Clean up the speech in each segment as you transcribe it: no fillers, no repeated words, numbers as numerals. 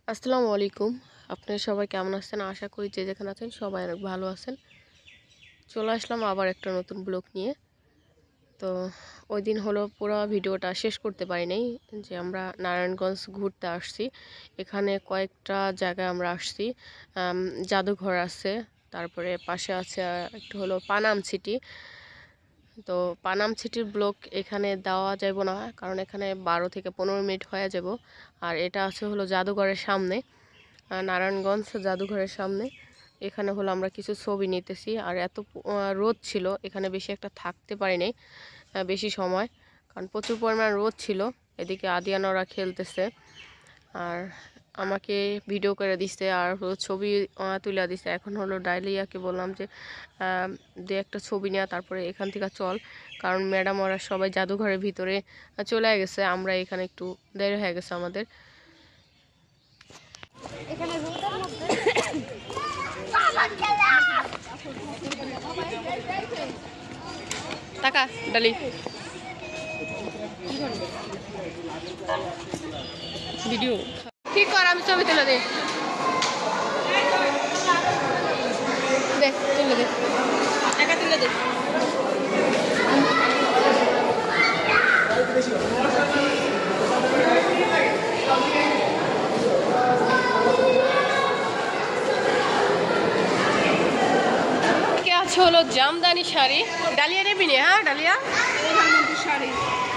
আসসালামু আলাইকুম। আপনারা সবাই কেমন আছেন? আশা করি যে যেখানে আছেন সবাই অনেক ভালো আছেন। চলে আসলাম আবার একটা নতুন ব্লগ নিয়ে। তো ওই দিন হলো পুরো ভিডিওটা শেষ করতে পারি নাই, যে আমরা নারায়ণগঞ্জ ঘুরতে আসছি। এখানে কয়েকটা জায়গায় আমরা আসছি। জাদুঘর আছে, তারপরে পাশে আছে একটু হলো পানাম সিটি। তো পানাম সিটির ব্লগ এখানে দেওয়া যাব না, কারণ এখানে 12 থেকে 15 মিনিট হয়ে যাব। আর এটা আছে হলো জাদুঘরের সামনে, নারায়ণগঞ্জ জাদুঘরের সামনে। এখানে হলো আমরা কিছু ছবি নিতেছি। আর এত রোদ ছিল, এখানে বেশি একটা থাকতে পারি নাই বেশি সময়, কারণ প্রচুর পরিমাণ রোদ ছিল। এদিকে আদিয়ানরা খেলতেছে, আর আমাকে ভিডিও করে দিচ্ছে, আর হলো ছবি তুলে দিচ্ছে। এখন হলো ডালিয়াকে বললাম যে দে একটা ছবি নেওয়া, তারপরে এখান থেকে চল, কারণ ম্যাডাম ওরা সবাই জাদুঘরের ভিতরে চলে গেছে। আমরা এখানে একটু দেরি হয়ে গেছে আমাদের। টাকা ডালি ভিডিও ঠিক কর, আমি ছবি তুলে দে, তুলে দে, টাকা তুলে দে। হলো জামদানি শাড়ি। ডালিয়া নেবি নি? হ্যাঁ ডালিয়া, শাড়ি,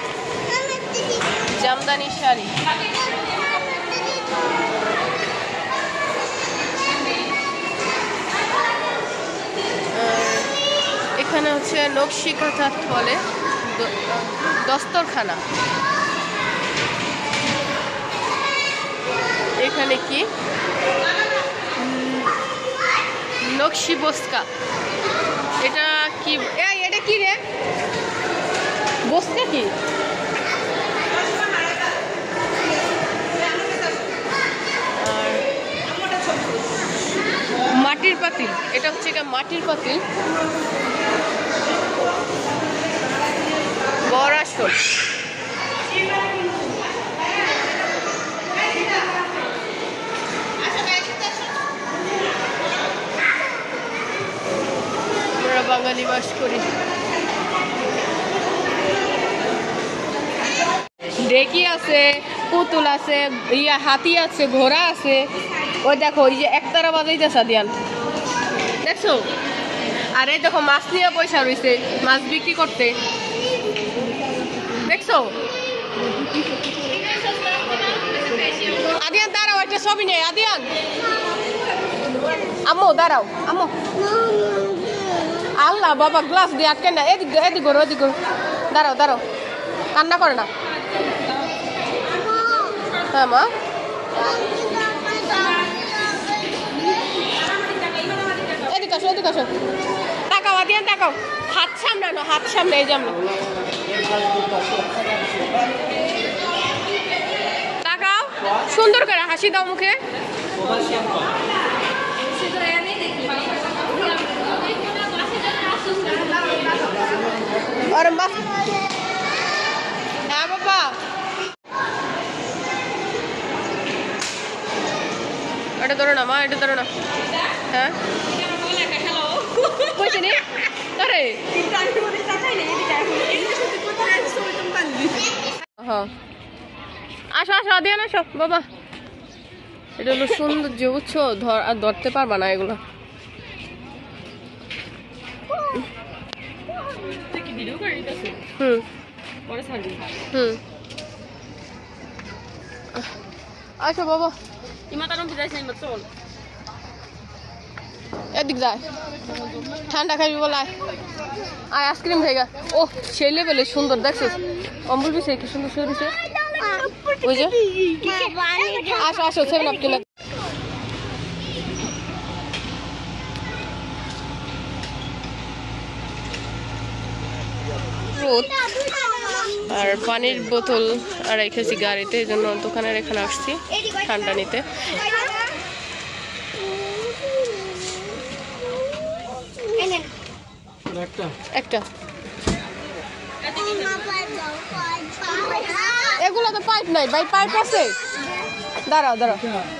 জামদানি শাড়ি। এখানে হচ্ছে নকশি কাঁথা বলে, দস্তরখানা। এখানে কি নকশি বস্কা, এটা কি? এটা কি রে? বস্কা কি? আর মাটির পাতিল, এটা হচ্ছে মাটির পাতিল। বড়াসন, আমরা বাঙালি বাস করি। ডেকি আছে, পুতুল আছে, হাতি আছে, ঘোড়া আছে। ওই দেখো, ওই যে একতারা বাজাইতেছে দিয়ান, দেখছো? আর এই দেখো মাছ নিয়ে পয়সা রয়েছে, মাছ বিক্রি করতে, দেখছো? আদিয়ান দাঁড়াও, একটা ছবি নেই। আদিয়ান, আম্মু দাঁড়াও, আম্মু। আল্লাহ বাবা, গ্লাস দিয়ে আটকে না, এদিক এদিক করো, এদিক করো, দাঁড়াও দাঁড়াও, কান্না করে না। হ্যাঁ মা, এদিকে আসো, এদিকে আসো, তাকাও আদিয়ান তাকাও, হাত সামনে, হাত সামনে, এই যেমন তাকাও, সুন্দর করে হাসি দাও মুখে। আর বাস, হ্যাঁ বাবা, এটা ধরো না মা, এটা ধরো না। হ্যাঁ বুঝিনি, আরে হ্যাঁ, আসো আসো আদিয়ান আসো বাবা। এটা হলো সৌন্দর্য, বুঝছো? আর ধরতে পারবা না এগুলো। আসো বাবা, এদিক যায়, ঠান্ডা খাইবি বলে আয়, আইসক্রিম খাইগা। ও সেই লেভেলে সুন্দর, দেখছো অম্বুল বিষয় কি সুন্দর সরিছে। ওই যে আসো আসো, 7 আপ কিনা। রোদ আর পানির বোতল আর রেখেছি গাড়িতে, এই জন্য দোকানের এখানে আসছি ঠান্ডা নিতে। একটা এগুলো তো পাইপ নাই ভাই, পাইপ আছে দাঁড়াও দাঁড়াও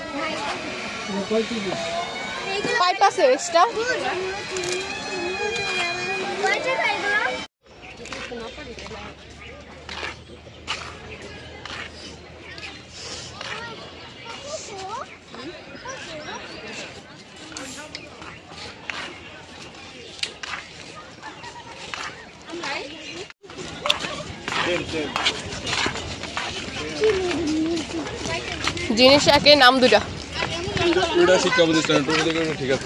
পাইপ আছে এক্সট্রা জিনিস একে নাম দুটা শিক্ষা প্রতিষ্ঠান ঠিক আছে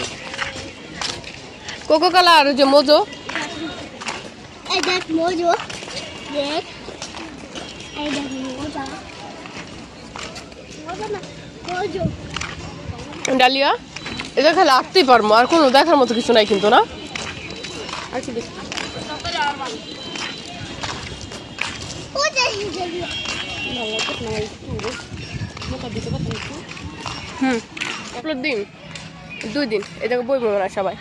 কোকো কোলা আর যে মোজো ডালিয়া এটা খালি আঁকতেই পারবো আর কোনো দেখার মতো কিছু নাই কিন্তু না আর কি দেখি দিন 2 দিন এটাকে বই বলবো না সবাই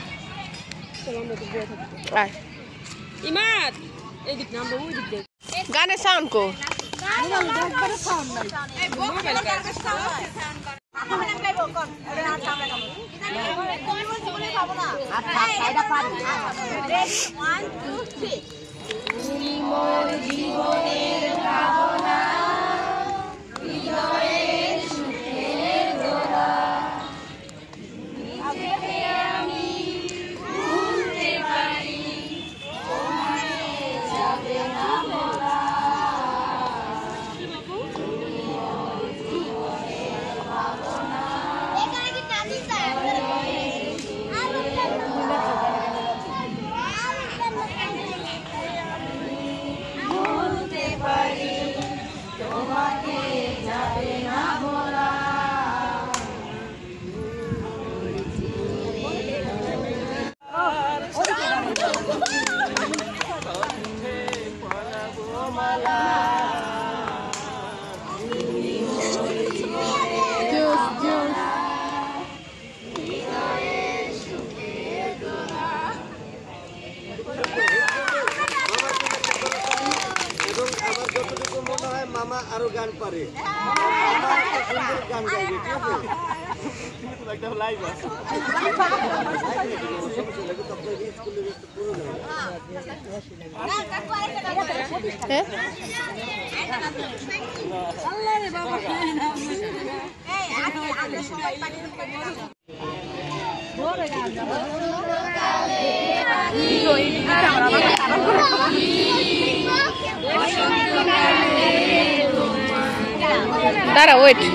গানের সাউন্ড কো জীবনের ভাবনা হৃদয়ের সুখের দোলা আমি ভুলতে পারি তোমাকে যাবে না বলা জীবনের ভাবনা ভুলতে পারি তোমাকে যাবে না বলা মামা আরো গান পারে গান গাইবে ঠিক আছে লাইভ আছে দাঁড়া ওয়েট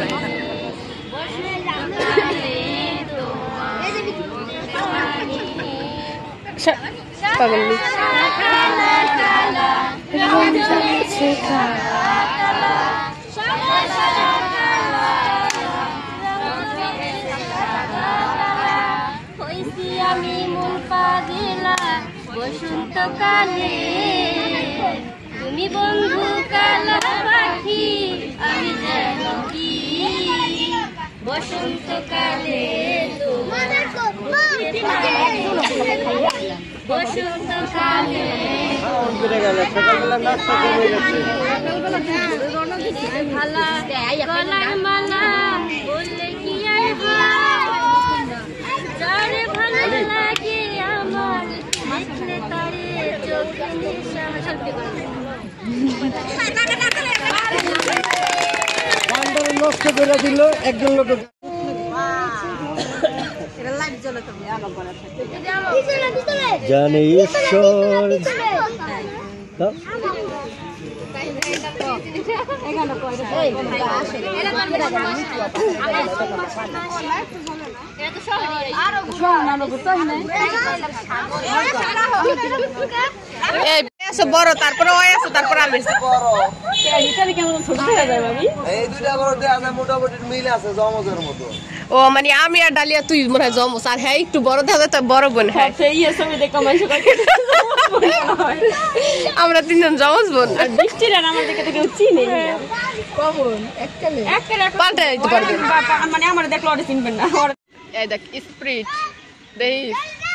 পাগল আমি মন পাগলা বসন্তকালে তুমি বন্ধু কালা পাখি আমি যেন কি বসন্তকালে বসন্তকালে গলার মালা বললে কি আর যারে ভালো লাগে আমার দেখলে তারে চোখে নেশা নষ্ট করে দিল একজন লোক জানে ঈশ্বর বড় তারপরে ওই আছে তারপরে আমি ও মানে আমি আর ডালিয়া তুই মনে হয় জমস আর হ্যাঁ একটু বড় দেখা তো বড় বোন হ্যাঁ আমরা 3 জন জমস বোন পাল্টে দিতে পারবে মানে আমার দেখলো ওটা চিনবেন না এই দেখ স্প্রিট দেখ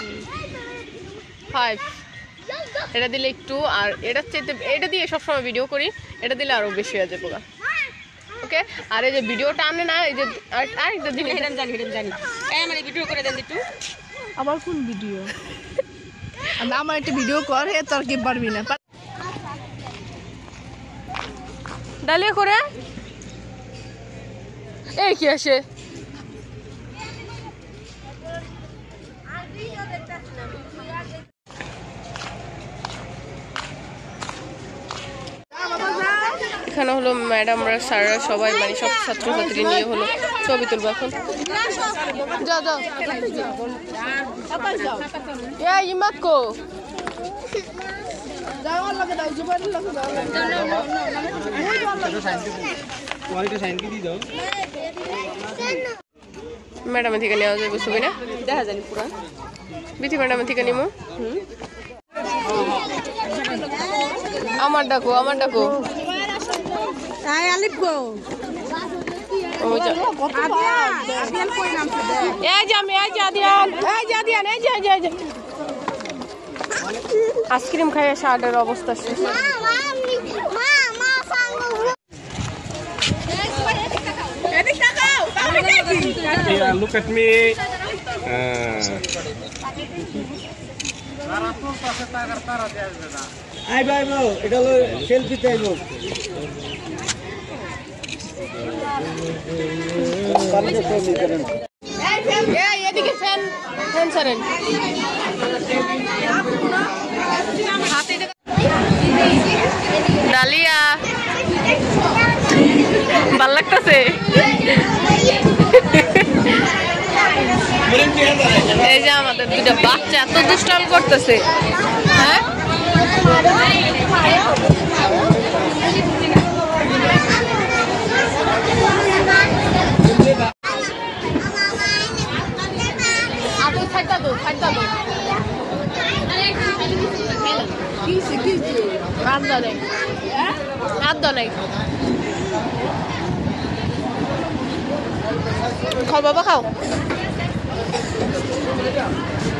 5 এটা দিলে একটু আর এটা দিয়ে সবসময় ভিডিও করি এটা দিলে আরো বেশি হয়ে যাবে ওকে আর এই যে ভিডিওটা আনে না এই যে আরেকটা জিনিস জানি আমার ভিডিও করে দেন একটু আবার কোন ভিডিও আমার একটা ভিডিও করে তোর কি পারবি না ডালিয়া করে এই কি আসে এখানে হলো ম্যাডামরা স্যাররা সবাই মানে সব ছাত্রছাত্রী নিয়ে হলো ছবি তুলবো এখন যাও যাও ইমাকো ম্যাডামের থেকে নেওয়া যাবে ছবি না দেখা জানি পুরা বিথি ম্যাডামের থেকে নিমো আমার ডাকো আলিফ গো ওই যে আইসক্রিম খাইয়ে শার্টের অবস্থা শেষ Yeah, look at me. আইবো এটা হলো সেলফি চাইবো এদিকে ফ্যান ছাড়েন ডালিয়া ভাল লাগতেছে এই যে আমাদের দুটা বাচ্চা এত দুষ্টামি করতেছে হ্যাঁ খাও বাবা খাও